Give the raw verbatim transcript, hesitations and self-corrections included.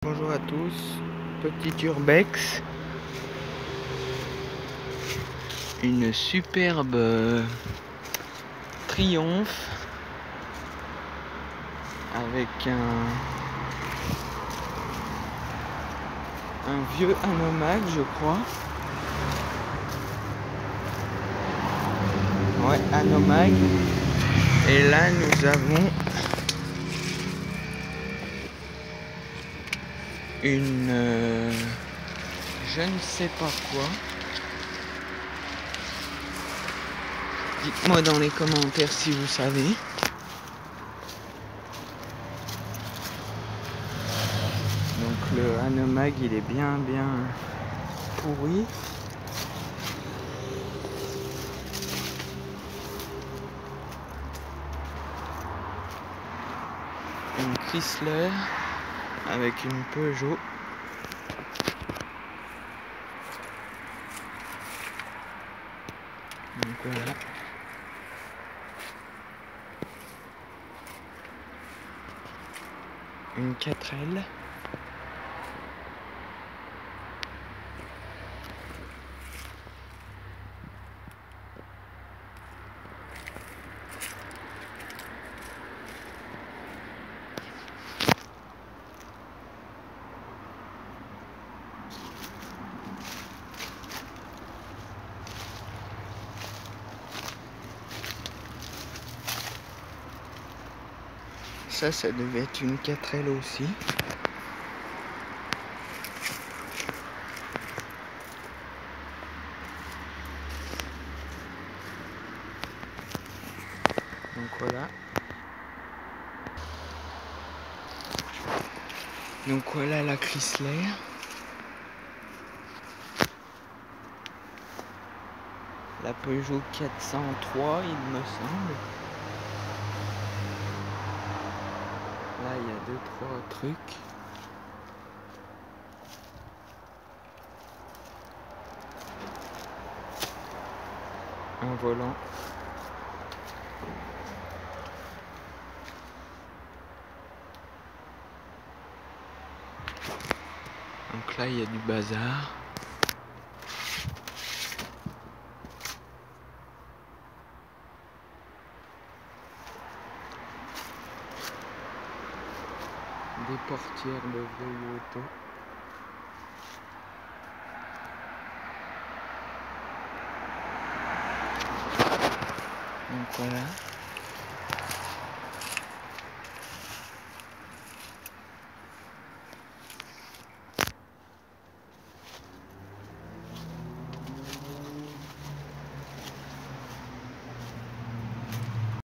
Bonjour à tous, petit urbex, une superbe triomphe avec un, un vieux Hanomag, je crois. Ouais, Hanomag. Et là nous avons une euh, je ne sais pas quoi. Dites-moi dans les commentaires si vous savez. Donc le Hanomag il est bien bien pourri. Une Chrysler avec une Peugeot. Donc voilà. Une quatre L. Ça, ça devait être une quatre L aussi. Donc voilà. Donc voilà la Chrysler. La Peugeot quatre cent trois, il me semble. Là, il y a deux, trois trucs. Un volant. Donc là, il y a du bazar. Des portières de vieille auto. Donc voilà.